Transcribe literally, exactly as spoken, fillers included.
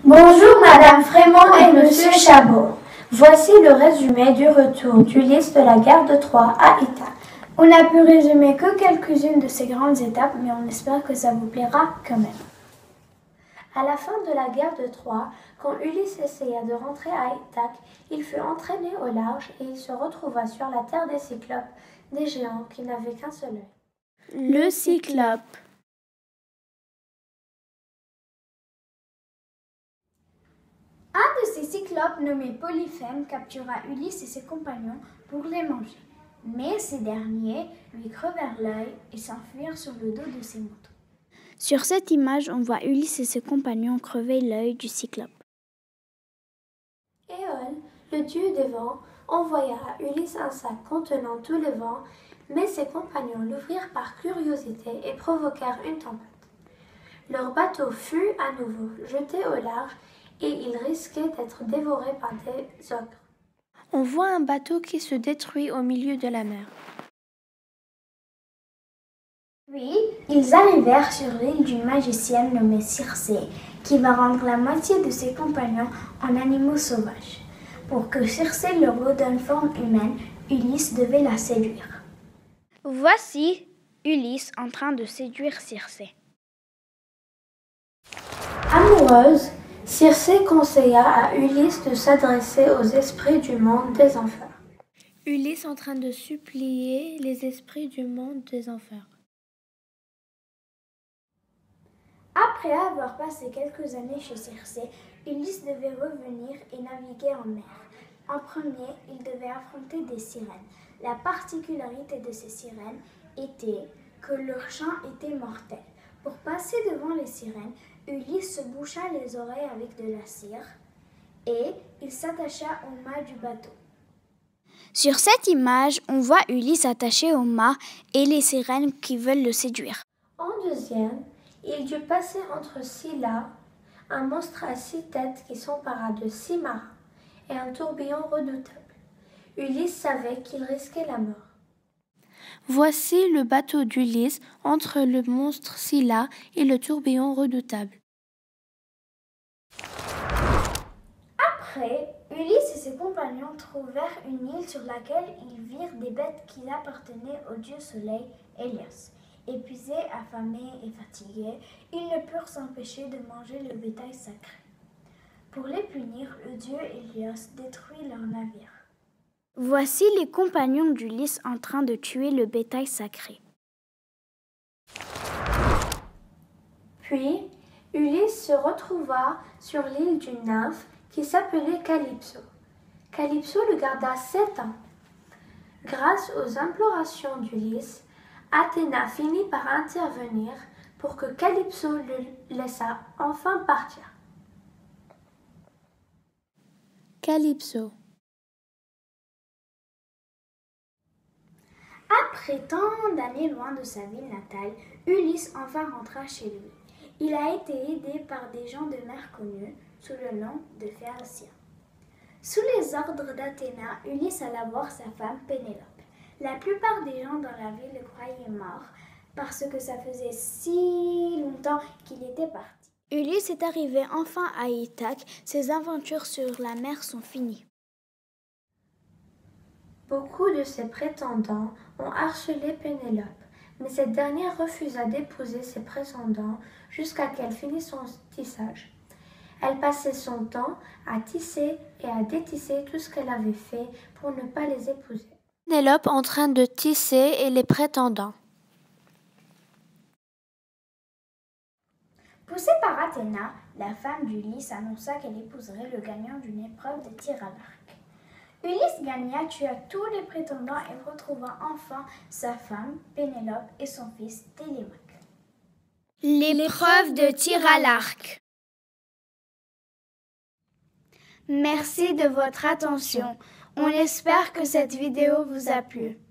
Bonjour Madame Frémont et Monsieur Chabot. Voici le résumé du retour d'Ulysse de la guerre de Troie à Ithaque. On n'a pu résumer que quelques-unes de ces grandes étapes, mais on espère que ça vous plaira quand même. À la fin de la guerre de Troie, quand Ulysse essaya de rentrer à Ithaque, il fut entraîné au large et il se retrouva sur la terre des Cyclopes, des géants qui n'avaient qu'un seul œil. Le Cyclope. Un de ces cyclopes nommé Polyphème captura Ulysse et ses compagnons pour les manger. Mais ces derniers lui crevèrent l'œil et s'enfuirent sur le dos de ses moutons. Sur cette image, on voit Ulysse et ses compagnons crever l'œil du cyclope. Éole, le dieu des vents, envoya à Ulysse un sac contenant tous les vents, mais ses compagnons l'ouvrirent par curiosité et provoquèrent une tempête. Leur bateau fut à nouveau jeté au large et il risquait d'être dévoré par des ogres. On voit un bateau qui se détruit au milieu de la mer. Puis, ils arrivèrent sur l'île d'une magicienne nommée Circé, qui va rendre la moitié de ses compagnons en animaux sauvages. Pour que Circé leur redonne forme humaine, Ulysse devait la séduire. Voici Ulysse en train de séduire Circé. Amoureuse, Circé conseilla à Ulysse de s'adresser aux esprits du monde des enfers. Ulysse en train de supplier les esprits du monde des enfers. Après avoir passé quelques années chez Circé, Ulysse devait revenir et naviguer en mer. En premier, il devait affronter des sirènes. La particularité de ces sirènes était que leur chant était mortel. Pour passer devant les sirènes, Ulysse se boucha les oreilles avec de la cire et il s'attacha au mât du bateau. Sur cette image, on voit Ulysse attaché au mât et les sirènes qui veulent le séduire. En deuxième, il dut passer entre Scylla, un monstre à six têtes qui s'empara de six marins, et un tourbillon redoutable. Ulysse savait qu'il risquait la mort. Voici le bateau d'Ulysse entre le monstre Scylla et le tourbillon redoutable. Après, Ulysse et ses compagnons trouvèrent une île sur laquelle ils virent des bêtes qui appartenaient au dieu soleil, Hélios. Épuisés, affamés et fatigués, ils ne purent s'empêcher de manger le bétail sacré. Pour les punir, le dieu Hélios détruit leur navire. Voici les compagnons d'Ulysse en train de tuer le bétail sacré. Puis, Ulysse se retrouva sur l'île d'une nymphe qui s'appelait Calypso. Calypso le garda sept ans. Grâce aux implorations d'Ulysse, Athéna finit par intervenir pour que Calypso le laissât enfin partir. Calypso. Après tant d'années loin de sa ville natale, Ulysse enfin rentra chez lui. Il a été aidé par des gens de mer connus sous le nom de Phéaciens. Sous les ordres d'Athéna, Ulysse alla voir sa femme Pénélope. La plupart des gens dans la ville le croyaient mort parce que ça faisait si longtemps qu'il était parti. Ulysse est arrivé enfin à Ithaque. Ses aventures sur la mer sont finies. Beaucoup de ses prétendants ont harcelé Pénélope, mais cette dernière refusa d'épouser ses prétendants jusqu'à qu'elle finisse son tissage. Elle passait son temps à tisser et à détisser tout ce qu'elle avait fait pour ne pas les épouser. Pénélope en train de tisser et les prétendants. Poussée par Athéna, la femme d'Ulysse annonça qu'elle épouserait le gagnant d'une épreuve de tir à l'arc. Ulysse gagna, tua tous les prétendants et retrouva enfin sa femme, Pénélope, et son fils, Télémaque. L'épreuve de tir à l'arc. Merci de votre attention. On espère que cette vidéo vous a plu.